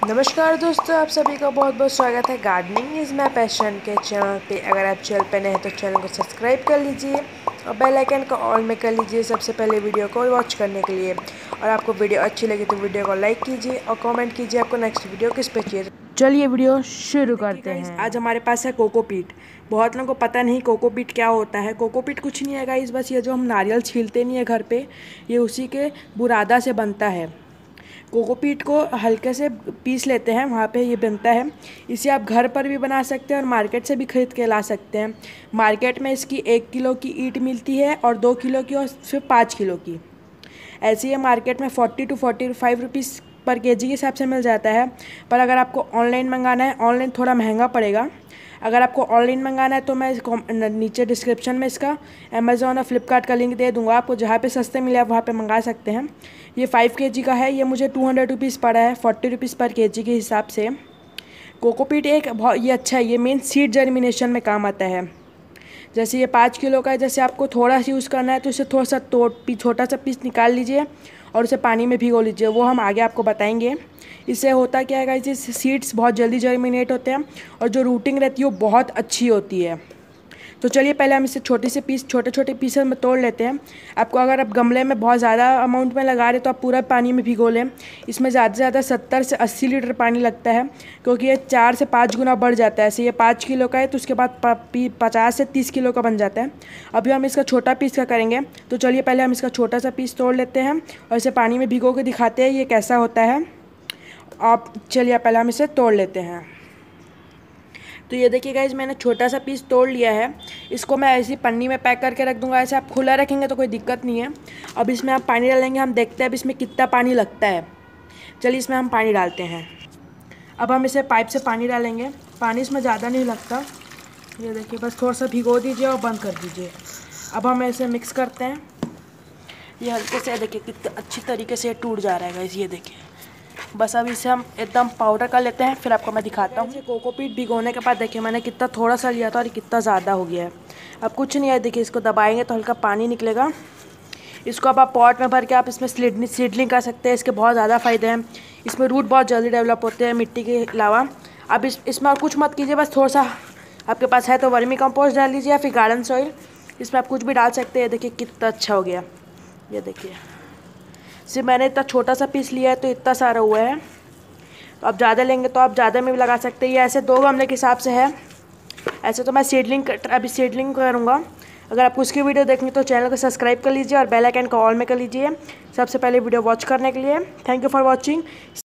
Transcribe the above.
नमस्कार दोस्तों, आप सभी का बहुत बहुत स्वागत है गार्डनिंग इज़ माय पैशन के चैनल पे। अगर आप चैनल पे नए हैं तो चैनल को सब्सक्राइब कर लीजिए और बेल आइकन को ऑल में कर लीजिए सबसे पहले वीडियो को वॉच करने के लिए। और आपको वीडियो अच्छी लगी तो वीडियो को लाइक कीजिए और कमेंट कीजिए आपको नेक्स्ट वीडियो किस पे चाहिए। चलिए वीडियो शुरू करते हैं। आज हमारे पास है कोकोपीट। बहुत लोगों को पता नहीं कोकोपीट क्या होता है। कोकोपीट कुछ नहीं है गाइस, बस ये जो हम नारियल छीलते नहीं है घर पे, ये उसी के बुरादा से बनता है। कोकोपीट को हल्के से पीस लेते हैं, वहाँ पे ये बनता है। इसे आप घर पर भी बना सकते हैं और मार्केट से भी ख़रीद के ला सकते हैं। मार्केट में इसकी 1 किलो की ईंट मिलती है और 2 किलो की और फिर 5 किलो की। ऐसे ही मार्केट में 40 to 45 रुपीज़ पर केजी के हिसाब से मिल जाता है। पर अगर आपको ऑनलाइन मंगाना है, ऑनलाइन थोड़ा महंगा पड़ेगा। अगर आपको ऑनलाइन मंगाना है तो मैं नीचे डिस्क्रिप्शन में इसका अमेज़ॉन और फ्लिपकार्ट का लिंक दे दूँगा। आपको जहाँ पे सस्ते मिले आप वहाँ पे मंगा सकते हैं। ये 5 केजी का है, ये मुझे 200 रुपीज़ पड़ा है, 40 रुपीज़ पर केजी के हिसाब से। कोकोपीट एक बहुत ये अच्छा है, ये मेन सीड जर्मिनेशन में काम आता है। जैसे ये 5 किलो का है, जैसे आपको थोड़ा सा यूज़ करना है तो इसे थोड़ा सा छोटा सा पीस निकाल लीजिए और उसे पानी में भिगो लीजिए, वो हम आगे आपको बताएंगे। इससे होता क्या है गाइस, इससे सीड्स बहुत जल्दी जर्मिनेट होते हैं और जो रूटिंग रहती है वो बहुत अच्छी होती है। तो चलिए पहले हम इसे छोटे छोटे पीसेस में तोड़ लेते हैं। आपको अगर आप गमले में बहुत ज़्यादा अमाउंट में लगा रहे तो आप पूरा पानी में भिगो लें। इसमें ज़्यादा से ज़्यादा 70 से 80 लीटर पानी लगता है, क्योंकि ये 4 से 5 गुना बढ़ जाता है। ऐसे ये 5 किलो का है तो उसके बाद 50 से 30 किलो का बन जाता है। अभी हम इसका छोटा पीस का करेंगे, तो चलिए पहले हम इसका छोटा सा पीस तोड़ लेते हैं और इसे पानी में भिगो के दिखाते हैं ये कैसा होता है। आप चलिए पहले हम इसे तोड़ लेते हैं। तो ये देखिए गाइस, मैंने छोटा सा पीस तोड़ लिया है। इसको मैं ऐसी पन्नी में पैक करके रख दूंगा। ऐसे आप खुला रखेंगे तो कोई दिक्कत नहीं है। अब इसमें आप पानी डालेंगे, हम देखते हैं अब इसमें कितना पानी लगता है। चलिए इसमें हम पानी डालते हैं। अब हम इसे पाइप से पानी डालेंगे। पानी इसमें ज़्यादा नहीं लगता, ये देखिए बस थोड़ा सा भिगो दीजिए और बंद कर दीजिए। अब हम इसे मिक्स करते हैं। ये हल्के से देखिए कितने अच्छी तरीके से टूट जा रहा है गाइस, ये देखिए। बस अब इसे हम एकदम पाउडर कर लेते हैं, फिर आपको मैं दिखाता हूँ। कोकोपीट भिगोने के बाद देखिए मैंने कितना थोड़ा सा लिया था और कितना ज़्यादा हो गया है। अब कुछ नहीं है, देखिए इसको दबाएंगे तो हल्का पानी निकलेगा। इसको अब आप पॉट में भर के आप इसमें सीडलिंग कर सकते हैं। इसके बहुत ज़्यादा फ़ायदे हैं। इसमें रूट बहुत जल्दी डेवलप होते हैं मिट्टी के अलावा। अब इसमें और कुछ मत कीजिए, बस थोड़ा सा आपके पास है तो वर्मी कंपोस्ट डाल दीजिए या फिर गार्डन सॉइल, इसमें आप कुछ भी डाल सकते हैं। देखिए कितना अच्छा हो गया, ये देखिए। सिर्फ मैंने इतना छोटा सा पीस लिया है तो इतना सारा हुआ है। तो आप ज़्यादा लेंगे तो आप ज़्यादा में भी लगा सकते हैं। ये ऐसे 2 गमले के हिसाब से है। ऐसे तो मैं अभी सीडलिंग करूँगा। अगर आपको उसकी वीडियो देखनी तो चैनल को सब्सक्राइब कर लीजिए और बेल आइकन को ऑल में कर लीजिए सबसे पहले वीडियो वॉच करने के लिए। Thank you for watching.